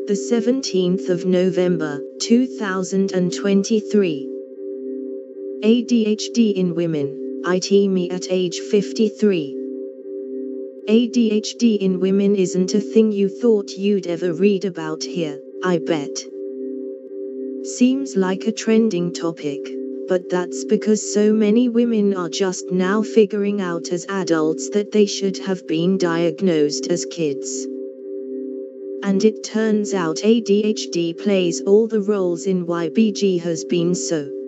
the 17th of November, 2023. ADHD in women, IT me at age 53. ADHD in women isn't a thing you thought you'd ever read about here, I bet. Seems like a trending topic, but that's because so many women are just now figuring out as adults that they should have been diagnosed as kids. And it turns out ADHD plays all the roles in why BG has been so